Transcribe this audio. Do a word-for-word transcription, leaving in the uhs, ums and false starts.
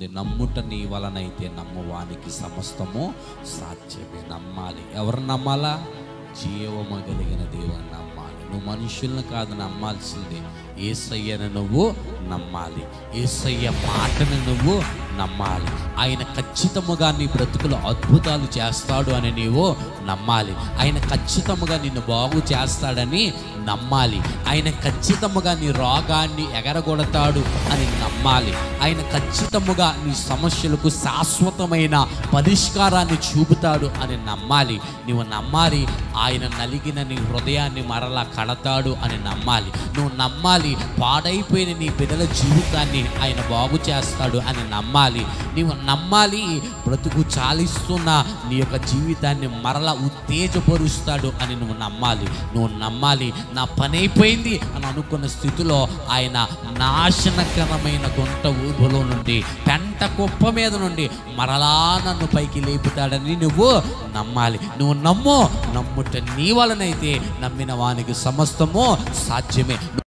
ఉంది, నమ్ముట నీ వలనైతే నమ్మవానికి సమస్తము సాధ్యమే. నమ్మాలి. ఎవరు నమ్మాలా? జీవము కలిగిన దేవుని నమ్మాలి. నువ్వు మనుషులను కాదు నమ్మాల్సింది, యేసయ్యను నువ్వు నమ్మాలి. యేసయ్య మాటను నువ్వు నమ్మాలి. ఆయన ఖచ్చితముగా నీ బ్రతుకులు అద్భుతాలు చేస్తాడు అని నీవు నమ్మాలి. ఆయన ఖచ్చితముగా నిన్ను బాగు చేస్తాడని నమ్మాలి. ఆయన ఖచ్చితముగా నీ రోగాన్ని ఎగరగొడతాడు అని నమ్మాలి. ఆయన ఖచ్చితముగా నీ సమస్యలకు శాశ్వతమైన పరిష్కారాన్ని చూపుతాడు అని నమ్మాలి. నువ్వు నమ్మాలి. ఆయన నలిగిన నీ హృదయాన్ని మరలా కడతాడు అని నమ్మాలి. నువ్వు నమ్మాలి. పాడైపోయిన నీ బిడ్డల జీవితాన్ని ఆయన బాగు చేస్తాడు అని నమ్మాలి. నీవు నమ్మాలి. బ్రతుకు చాలిస్తున్న నీ యొక్క జీవితాన్ని మరలా ఉత్తేజపరుస్తాడు అని నువ్వు నమ్మాలి. నువ్వు నమ్మాలి. నా పని అయిపోయింది అని అనుకున్న స్థితిలో ఆయన నాశనకరమైన గుంట ఊబులో నుండి, పెంట కుప్ప మీద నుండి మరలా నన్ను పైకి లేపుతాడని నువ్వు నమ్మాలి. నువ్వు నమ్ము. నమ్ముట నీ వలనైతే నమ్మిన వానికి సమస్తము సాధ్యమే.